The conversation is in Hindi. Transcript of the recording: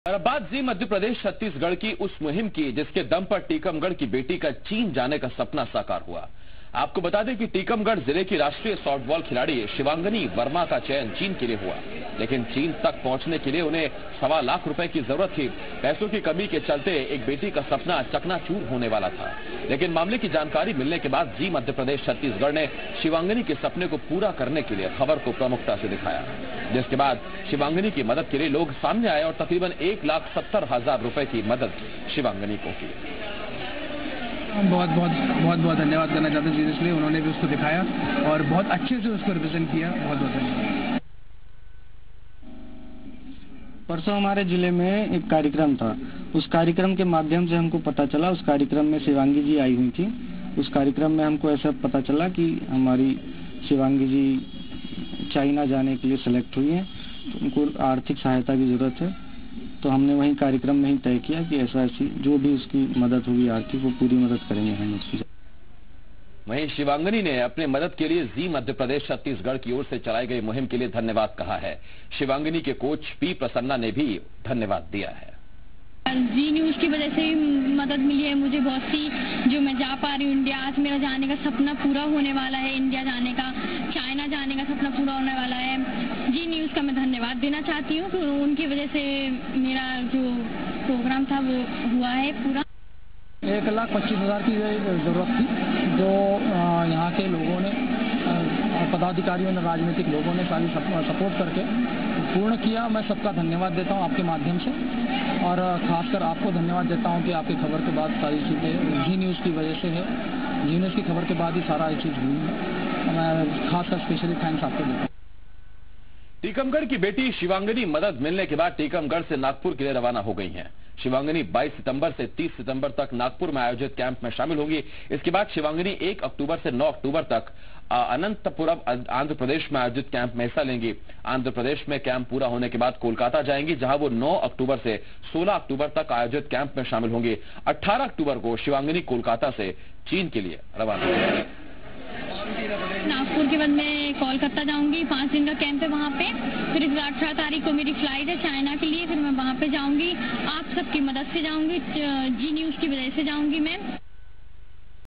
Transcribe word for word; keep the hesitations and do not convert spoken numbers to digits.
और अब बात जी मध्य प्रदेश छत्तीसगढ़ की उस मुहिम की जिसके दम पर टीकमगढ़ की बेटी का चीन जाने का सपना साकार हुआ। आपको बता दें कि टीकमगढ़ जिले की राष्ट्रीय सॉफ्टबॉल खिलाड़ी शिवांगनी वर्मा का चयन चीन के लिए हुआ, लेकिन चीन तक पहुंचने के लिए उन्हें सवा लाख रुपए की जरूरत थी। पैसों की कमी के चलते एक बेटी का सपना चकनाचूर होने वाला था, लेकिन मामले की जानकारी मिलने के बाद जी मध्य प्रदेश छत्तीसगढ़ ने शिवांगनी के सपने को पूरा करने के लिए खबर को प्रमुखता से दिखाया, जिसके बाद शिवांगनी की मदद के लिए लोग सामने आए और तकरीबन एक लाख सत्तर हजार रुपए की मदद शिवांगनी को की। बहुत बहुत बहुत बहुत धन्यवाद करना चाहते हैं सीरियसली, उन्होंने भी उसको दिखाया और बहुत अच्छे से उसको रिप्रेजेंट किया। बहुत बहुत धन्यवाद। परसों हमारे जिले में एक कार्यक्रम था, उस कार्यक्रम के माध्यम से हमको पता चला, उस कार्यक्रम में शिवांगी जी आई हुई थी। उस कार्यक्रम में हमको ऐसा पता चला कि हमारी शिवांगी जी चाइना जाने के लिए सिलेक्ट हुई हैं, तो उनको आर्थिक सहायता की जरूरत है। तो हमने वही कार्यक्रम में ही तय किया कि ऐसा ऐसी जो भी उसकी मदद होगी आर्थिक, वो पूरी मदद करेंगे हम उसकी। वहीं शिवांगनी ने अपने मदद के लिए जी मध्य प्रदेश छत्तीसगढ़ की ओर से चलाई गई मुहिम के लिए धन्यवाद कहा है। शिवांगनी के कोच पी प्रसन्ना ने भी धन्यवाद दिया है। जी न्यूज की वजह से मदद मिली है मुझे बहुत सी, जो मैं जा पा रही हूँ इंडिया। आज मेरा जाने का सपना पूरा होने वाला है, इंडिया जाने का, चाइना जाने का सपना पूरा होने वाला है। जी न्यूज का मैं धन्यवाद देना चाहती हूँ, उनकी वजह से मेरा जो प्रोग्राम था वो हुआ है पूरा। एक लाख पच्चीस हजार की जरूरत थी, जो यहाँ के लोगों ने, पदाधिकारियों ने, राजनीतिक लोगों ने सारी सपोर्ट करके पूर्ण किया। मैं सबका धन्यवाद देता हूँ आपके माध्यम से, और खासकर आपको धन्यवाद देता हूँ कि आपकी खबर के बाद सारी चीज़ें जी न्यूज़ की वजह से है। जी न्यूज़ की खबर के बाद ही सारा ये चीज़ हुई है। मैं खासकर स्पेशली थैंक्स आपको देता हूँ। टीकमगढ़ की बेटी शिवांगनी मदद मिलने के बाद टीकमगढ़ से नागपुर के लिए रवाना हो गई हैं। शिवांगनी बाईस सितंबर से तीस सितंबर तक नागपुर में आयोजित कैंप में शामिल होंगी। इसके बाद शिवांगनी एक अक्टूबर से नौ अक्टूबर तक अनंतपुरम आंध्र प्रदेश में आयोजित कैंप में हिस्सा लेंगी। आंध्र प्रदेश में कैंप पूरा होने के बाद कोलकाता जाएंगी, जहां वो नौ अक्टूबर से सोलह अक्टूबर तक आयोजित कैंप में शामिल होंगी। अठारह अक्टूबर को शिवांगनी कोलकाता से चीन के लिए रवाना होंगी। नागपुर के बाद मैं कोलकाता जाऊंगी, पाँच दिन का कैंप है वहाँ पे। फिर इस अठारह तारीख को मेरी फ्लाइट है चाइना के लिए, फिर मैं वहाँ पे जाऊंगी। आप सबकी मदद से जाऊंगी, जी न्यूज़ की वजह से जाऊंगी मैं।